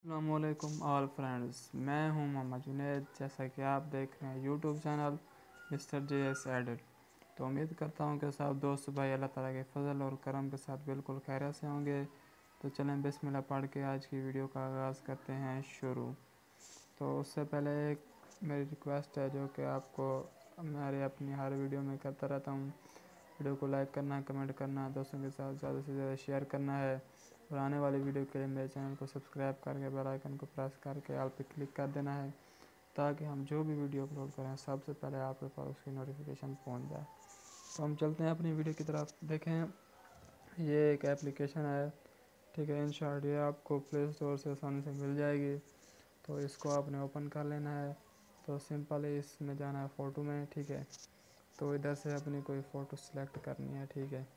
السلام علیکم آل فرینڈز، میں ہوں محمد جنید، جیسا کہ آپ دیکھ رہے ہیں YouTube channel mister J S edit. تو امید کرتا ہوں کہ سب دوست بھائی اللہ تعالیٰ کے فضل اور کرم کے ساتھ بالکل خیریت سے ہوں گے۔ تو چلیں بسم اللہ پڑھ کے آج کی ویڈیو کا آغاز کرتے ہیں شروع۔ تو اس سے پہلے ایک میری ریکویسٹ ہے جو کہ آپ کو میں اپنی ہر ویڈیو میں کرتا رہتا ہوں، ویڈیو کو لائک کرنا، کمنٹ کرنا، دوستوں کے ساتھ زیادہ سے زیادہ شیئر کرنا ہے، اور آنے والی ویڈیو کے لیے میرے چینل کو سبسکرائب کر کے بیل آئیکن کو پریس کر کے آل پہ کلک کر دینا ہے، تاکہ ہم جو بھی ویڈیو اپلوڈ کریں سب سے پہلے آپ کے پاس اس کی نوٹیفیکیشن پہنچ جائے۔ تو ہم چلتے ہیں اپنی ویڈیو کی طرف۔ دیکھیں یہ ایک ایپلیکیشن ہے، ٹھیک ہے، ان شارٹ یہ آپ کو پلے اسٹور سے آسانی سے مل جائے گی۔ تو اس کو آپ نے اوپن کر لینا ہے۔ تو سمپل اس میں جانا ہے فوٹو میں، ٹھیک ہے۔ تو ادھر سے اپنی کوئی فوٹو سلیکٹ کرنی ہے، ٹھیک ہے۔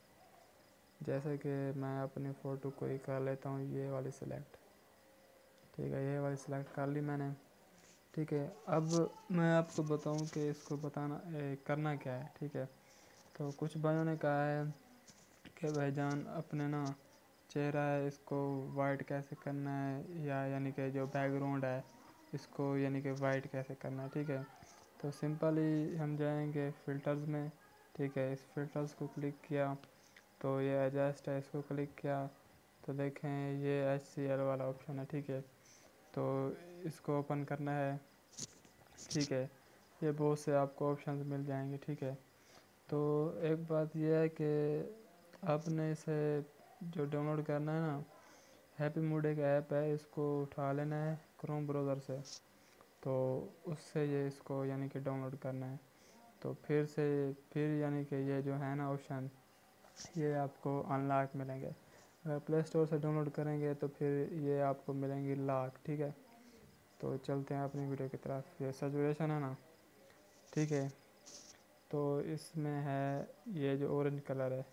جیسے کہ میں اپنی فوٹو کوئی کر لیتا ہوں یہ والی سلیکٹ، ٹھیک ہے، یہ والی سلیکٹ کر لی میں نے، ٹھیک ہے۔ اب میں آپ کو بتاؤں کہ اس کو کرنا کیا ہے، ٹھیک ہے۔ تو کچھ بھائیوں نے کہا ہے کہ بھائی جان اپنے چہرہ ہے اس کو وائٹ کیسے کرنا ہے، یا یعنی کہ جو بیک گراؤنڈ ہے اس کو یعنی کہ وائٹ کیسے کرنا ہے، ٹھیک ہے۔ تو سمپلی ہم جائیں گے فلٹرز میں، ٹھیک ہے۔ اس فلٹرز کو کلک کیا تو یہ ایڈجسٹ ہے، اس کو کلک کیا تو دیکھیں یہ HCL والا آپشن ہے، ٹھیک ہے۔ تو اس کو اوپن کرنا ہے، ٹھیک ہے۔ یہ بہت سے آپ کو آپشنز مل جائیں گے، ٹھیک ہے۔ تو ایک بات یہ ہے کہ آپ نے اسے جو ڈاؤن لوڈ کرنا ہے ہیپی موڈ ایک ایپ ہے، اس کو اٹھا لینا ہے کروم براؤزر سے۔ تو اس سے یہ اس کو یعنی کہ ڈاؤن لوڈ کرنا ہے۔ تو پھر یعنی کہ یہ جو ہے آپشن یہ آپ کو ان لاک ملیں گے۔ اگر پلے اسٹور سے ڈاؤن لوڈ کریں گے تو پھر یہ آپ کو ملیں گی لاک، ٹھیک ہے۔ تو چلتے ہیں اپنی ویڈیو کی طرف۔ یہ سچوریشن ہے ٹھیک ہے۔ تو اس میں ہے یہ جو اورنج کلر ہے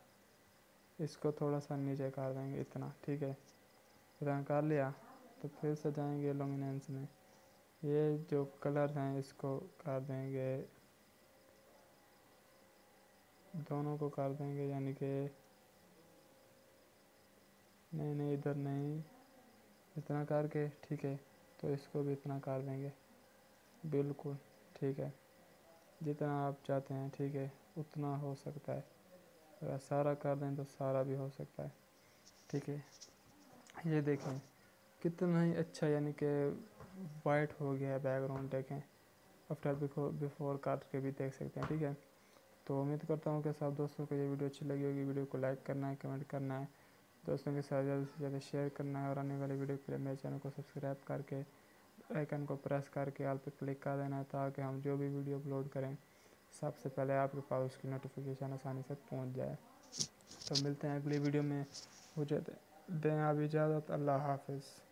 اس کو تھوڑا سا نیچے کر دیں گے اتنا، ٹھیک ہے۔ اتنا کر لیا تو پھر سے جائیں گے لومیننس میں، یہ جو کلر ہیں اس کو کر دیں گے، دونوں کو کر دیں گے، یعنی کہ نہیں ادھر نہیں، اتنا کر کے، ٹھیک ہے۔ تو اس کو بھی اتنا کر دیں گے، بالکل ٹھیک ہے، جتنا آپ چاہتے ہیں، ٹھیک ہے، اتنا ہو سکتا ہے۔ اگر سارا کر دیں تو سارا بھی ہو سکتا ہے، ٹھیک ہے۔ یہ دیکھیں کتنا ہی اچھا یعنی کہ وائٹ ہو گیا ہے بیک گراؤنڈ، دیکھیں آفٹر بیفور کر کے بھی دیکھ سکتے ہیں، ٹھیک ہے۔ تو امید کرتا ہوں کہ سب دوستوں کو یہ ویڈیو اچھی لگی ہوگی۔ ویڈیو کو لائک کرنا ہے، کمنٹ کرنا ہے، دوستوں کے ساتھ زیادہ سے زیادہ شیئر کرنا ہے، اور آنے والی ویڈیو کے لیے میرے چینل کو سبسکرائب کر کے آئیکن کو پریس کر کے آل پہ کلک کر دینا ہے، تاکہ ہم جو بھی ویڈیو اپلوڈ کریں سب سے پہلے آپ کے پاس اس کی نوٹیفیکیشن آسانی سے پہنچ جائے۔ تو ملتے ہیں اگلی ویڈیو میں، مجھے دیں آپ اجازت، اللہ حافظ۔